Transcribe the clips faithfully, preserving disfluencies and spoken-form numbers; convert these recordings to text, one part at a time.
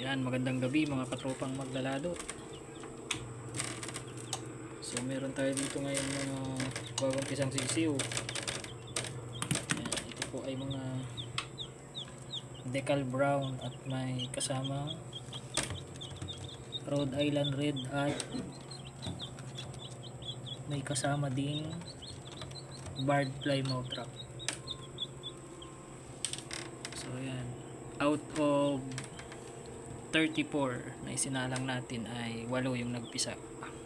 Ayan, magandang gabi mga katropang maglaladot. So meron tayo dito ngayon mga bagong pisang sisiw. Ayan, ito po ay mga decal brown at may kasama Rhode Island red at may kasama ding barred plymouth rock. So ayan, out of thirty-four na isinalang natin ay walo yung nagpisa.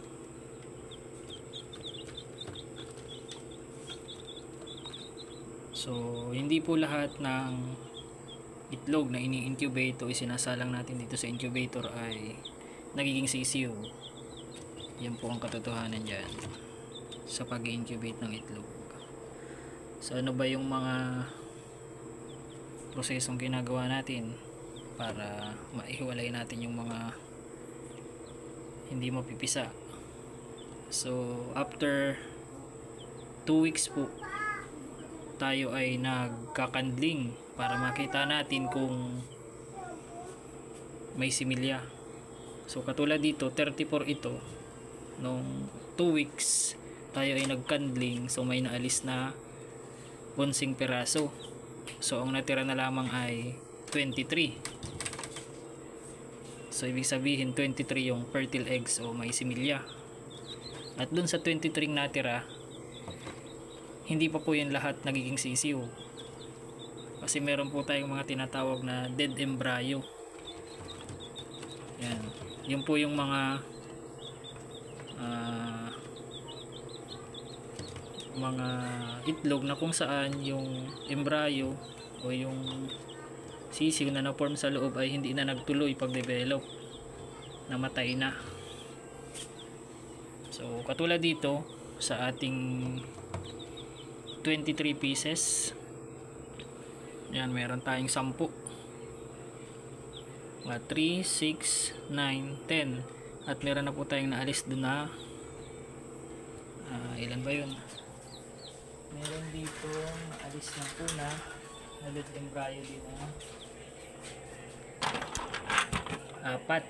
So hindi po lahat ng itlog na ini-incubate o isinasalang natin dito sa incubator ay nagiging sisiw. Yan po ang katotohanan dyan sa pag-incubate ng itlog. So ano ba yung mga prosesong ginagawa natin para maihiwalay natin yung mga hindi mapipisa? So after two weeks po tayo ay nagkakandling para makita natin kung may similya. So katulad dito thirty-four ito, nung two weeks tayo ay nagkandling, so may naalis na bonsing peraso. So ang natira na lamang ay twenty-three. So ibig sabihin twenty-three yung fertile eggs o may similya. At dun sa twenty-three natira, hindi pa po yung lahat nagiging sisiw. Kasi meron po tayong mga tinatawag na dead embryo. Yan. Yun po yung mga uh, mga itlog na kung saan yung embryo o yung sisiw na na-form sa loob ay hindi na nagtuloy pag-develop, namatay na. So katulad dito sa ating twenty-three pieces, yan, meron tayong sampu, mga three, six, nine, ten, at meron na po tayong naalis dun na uh, ilan ba yun, meron dito naalis na po na nalit embryo din na apat.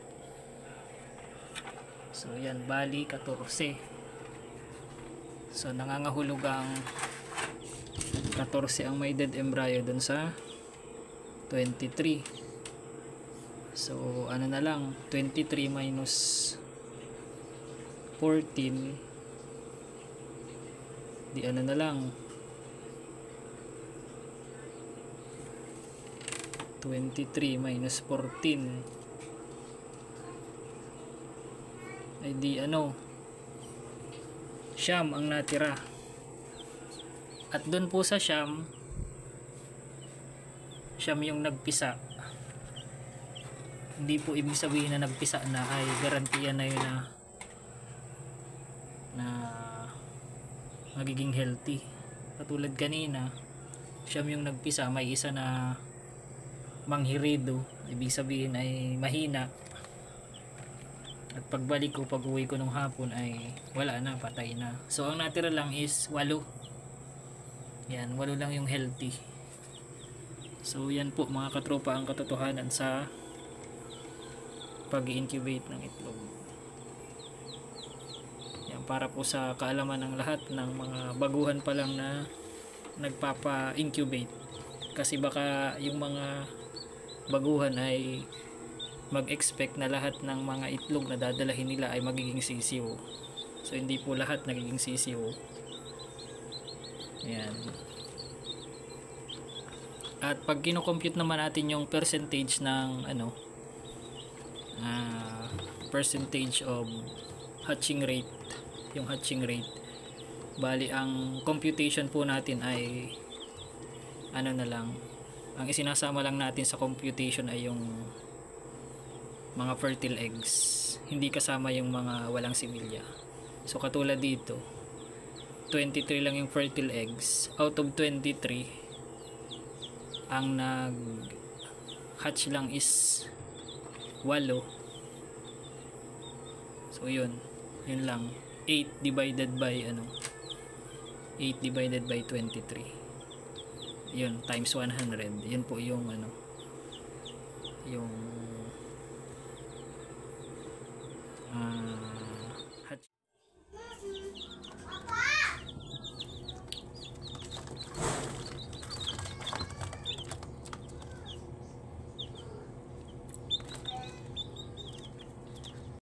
So yan, bali fourteen. So nangangahulog ang fourteen ang may dead embryo dun sa twenty-three. So ano na lang, twenty-three minus fourteen, di ano na lang, twenty-three minus fourteen ay di ano, siyam ang natira. At dun po sa siyam, siyam yung nagpisa. Hindi po ibig sabihin na nagpisa na ay garantiya na yun na na magiging healthy. Katulad kanina, siyam yung nagpisa, may isa na manghirido, ibig sabihin ay mahina. At pagbalik ko, pag uwi ko nung hapon ay wala na, patay na. So ang natira lang is walo. Yan, walo lang yung healthy. So yan po mga katropa ang katotohanan sa pag-incubate ng itlog. Yan, para po sa kaalaman ng lahat ng mga baguhan pa lang na nagpapa-incubate. Kasi baka yung mga baguhan ay mag-expect na lahat ng mga itlog na dadalahin nila ay magiging sisiw. So hindi po lahat nagiging sisiw. Ayan. At pag kino-compute naman natin yung percentage ng ano, uh, percentage of hatching rate, yung hatching rate, bali ang computation po natin ay ano na lang, ang isinasama lang natin sa computation ay yung mga fertile eggs, hindi kasama yung mga walang similya. So katulad dito, twenty-three lang yung fertile eggs. Out of twenty-three, ang nag hatch lang is walo. So yun, yun lang, eight divided by ano, eight divided by twenty-three, yun, times one hundred. Yun po yung ano, yung ah,